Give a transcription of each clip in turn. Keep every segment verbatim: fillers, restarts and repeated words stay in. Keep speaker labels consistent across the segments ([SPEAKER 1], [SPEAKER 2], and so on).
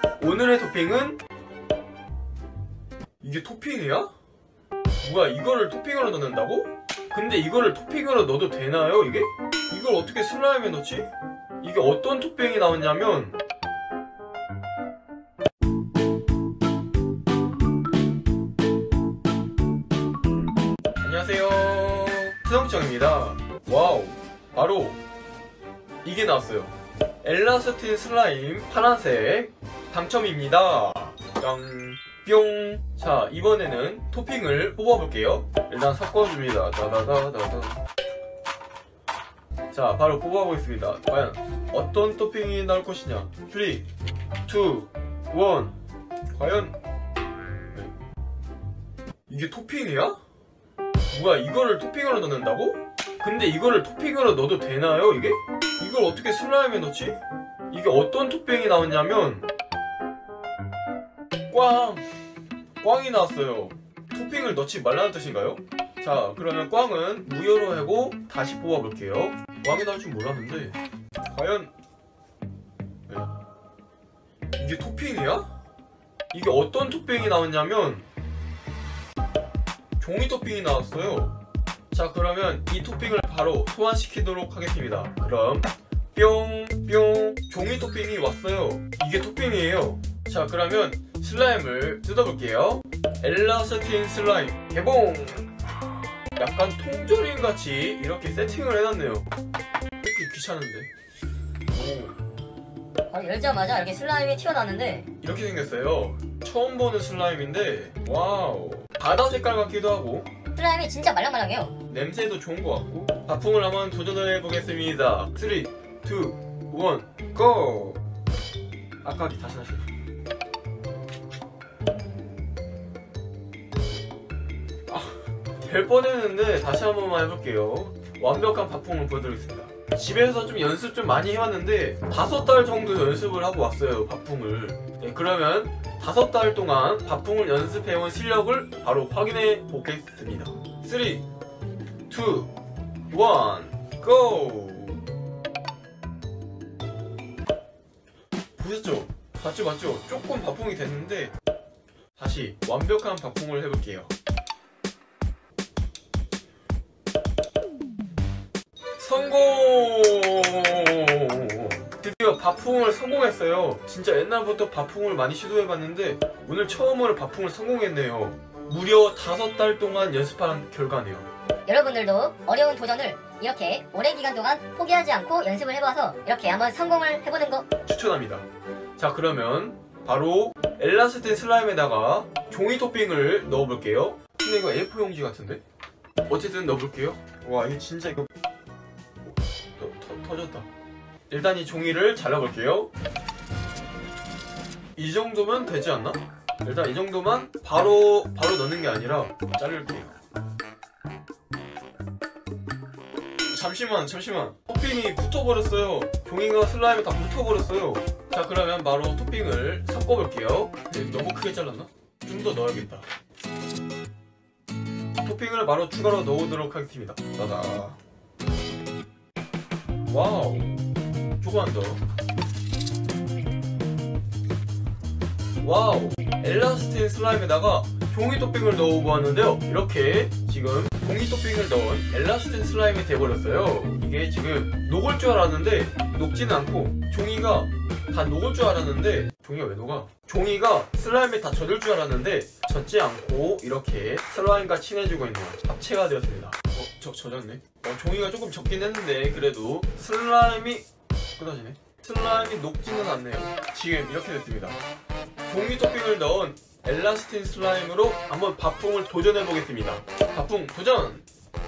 [SPEAKER 1] 오늘의 토핑은 이게 토핑이야? 뭐야, 이거를 토핑으로 넣는다고? 근데 이거를 토핑으로 넣어도 되나요, 이게? 이걸 어떻게 슬라임에 넣지? 이게 어떤 토핑이 나왔냐면 안녕하세요, 수영정입니다. 와우, 바로 이게 나왔어요. 엘라스틴 슬라임 파란색 당첨입니다. 짱, 뿅. 자, 이번에는 토핑을 뽑아볼게요. 일단 섞어줍니다. 다다다다다. 자, 바로 뽑아보겠습니다. 과연 어떤 토핑이 나올 것이냐. 삼, 이, 일. 과연 이게 토핑이야? 뭐야, 이거를 토핑으로 넣는다고? 근데 이거를 토핑으로 넣어도 되나요, 이게? 이걸 어떻게 슬라임에 넣지? 이게 어떤 토핑이 나왔냐면 꽝! 꽝이 나왔어요. 토핑을 넣지 말라는 뜻인가요? 자, 그러면 꽝은 무효로 하고 다시 뽑아볼게요. 꽝이 나올 줄 몰랐는데 과연 네. 이게 토핑이야? 이게 어떤 토핑이 나왔냐면 종이 토핑이 나왔어요. 자, 그러면 이 토핑을 바로 소환시키도록 하겠습니다. 그럼 뿅, 뿅, 종이 토핑이 왔어요. 이게 토핑이에요. 자, 그러면 슬라임을 뜯어볼게요. 엘라스틴 슬라임 개봉! 약간 통조림같이 이렇게 세팅을 해놨네요. 이렇게 귀찮은데. 오.
[SPEAKER 2] 아, 열자마자 이렇게 슬라임이 튀어나왔는데
[SPEAKER 1] 이렇게 생겼어요. 처음 보는 슬라임인데 와우, 바다 색깔 같기도 하고
[SPEAKER 2] 슬라임이 진짜 말랑말랑해요.
[SPEAKER 1] 냄새도 좋은 것 같고. 바풍을 한번 도전해 보겠습니다. 삼, 이, 일, 고! 아까기 다시 다시. 아, 될 뻔했는데 다시 한 번만 해볼게요. 완벽한 바풍을 보여드리겠습니다. 집에서 좀 연습 좀 많이 해왔는데 다섯 달 정도 연습을 하고 왔어요, 바풍을. 네, 그러면 다섯 달 동안 바풍을 연습해온 실력을 바로 확인해 보겠습니다. 삼, 이, 일, 고! 보셨죠? 맞죠 맞죠? 조금 바풍이 됐는데 다시 완벽한 바풍을 해볼게요. 성공! 드디어 바풍을 성공했어요. 진짜 옛날부터 바풍을 많이 시도해봤는데 오늘 처음으로 바풍을 성공했네요. 무려 다섯 달 동안 연습한 결과네요.
[SPEAKER 2] 여러분들도 어려운 도전을 이렇게 오랜 기간 동안 포기하지 않고 연습을 해봐서 이렇게 한번 성공을 해보는 거
[SPEAKER 1] 추천합니다. 자, 그러면 바로 엘라스틴 슬라임에다가 종이 토핑을 넣어볼게요. 근데 이거 에이포 용지 같은데? 어쨌든 넣어볼게요. 와, 이거 진짜 이거 터, 터, 터졌다. 일단 이 종이를 잘라볼게요. 이 정도면 되지 않나? 일단 이 정도만 바로 바로 넣는 게 아니라 자를게요. 잠시만 잠시만 토핑이 붙어버렸어요. 종이가 슬라임에 다 붙어버렸어요. 자, 그러면 바로 토핑을 섞어볼게요. 너무 크게 잘랐나? 좀 더 넣어야겠다. 토핑을 바로 추가로 넣어보도록 하겠습니다. 따다. 와우, 조금만 더. 와우, 엘라스틴 슬라임에다가 종이 토핑을 넣어보았는데요. 이렇게 지금 종이 토핑을 넣은 엘라스틴 슬라임이 돼버렸어요. 이게 지금 녹을 줄 알았는데 녹지는 않고, 종이가 다 녹을 줄 알았는데 종이가 왜 녹아? 종이가 슬라임에 다 젖을 줄 알았는데 젖지 않고 이렇게 슬라임과 친해지고 있는 합체가 되었습니다. 어? 저, 젖었네? 어, 종이가 조금 젖긴 했는데 그래도 슬라임이 끊어지네? 슬라임이 녹지는 않네요. 지금 이렇게 됐습니다. 종이 토핑을 넣은 엘라스틴 슬라임으로 한번 바풍을 도전해보겠습니다. 바풍 도전!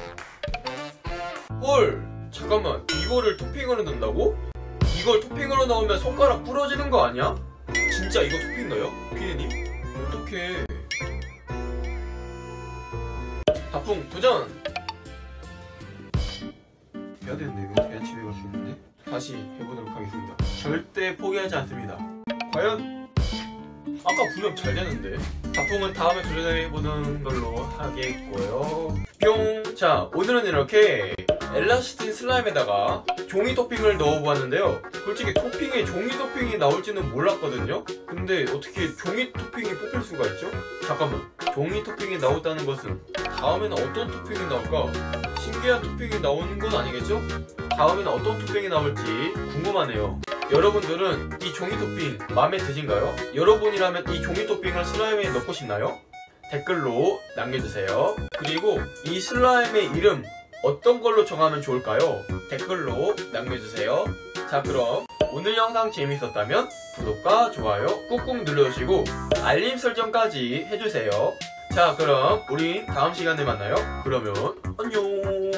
[SPEAKER 1] 헐! 잠깐만, 이거를 토핑으로 넣는다고? 이걸 토핑으로 넣으면 손가락 부러지는 거 아니야? 진짜 이거 토핑 넣어요? 피디님? 어떡해. 바풍 도전! 해야 되는데 이거 그냥 집에 갈 수 있는데? 다시 해보도록 하겠습니다. 절대 포기하지 않습니다. 과연? 아까 분명 잘 되는데. 바풍은 다음에 도전해보는 걸로 하겠고요. 뿅! 자, 오늘은 이렇게 엘라스틴 슬라임에다가 종이 토핑을 넣어보았는데요. 솔직히 토핑에 종이 토핑이 나올지는 몰랐거든요. 근데 어떻게 종이 토핑이 뽑힐 수가 있죠? 잠깐만, 종이 토핑이 나왔다는 것은 다음에는 어떤 토핑이 나올까? 신기한 토핑이 나오는 건 아니겠죠? 다음에는 어떤 토핑이 나올지 궁금하네요. 여러분들은 이 종이 토핑 마음에 드신가요? 여러분이라면 이 종이 토핑을 슬라임에 넣고 싶나요? 댓글로 남겨주세요. 그리고 이 슬라임의 이름 어떤 걸로 정하면 좋을까요? 댓글로 남겨주세요. 자, 그럼 오늘 영상 재밌었다면 구독과 좋아요 꾹꾹 눌러주시고 알림 설정까지 해주세요. 자, 그럼 우리 다음 시간에 만나요. 그러면 안녕.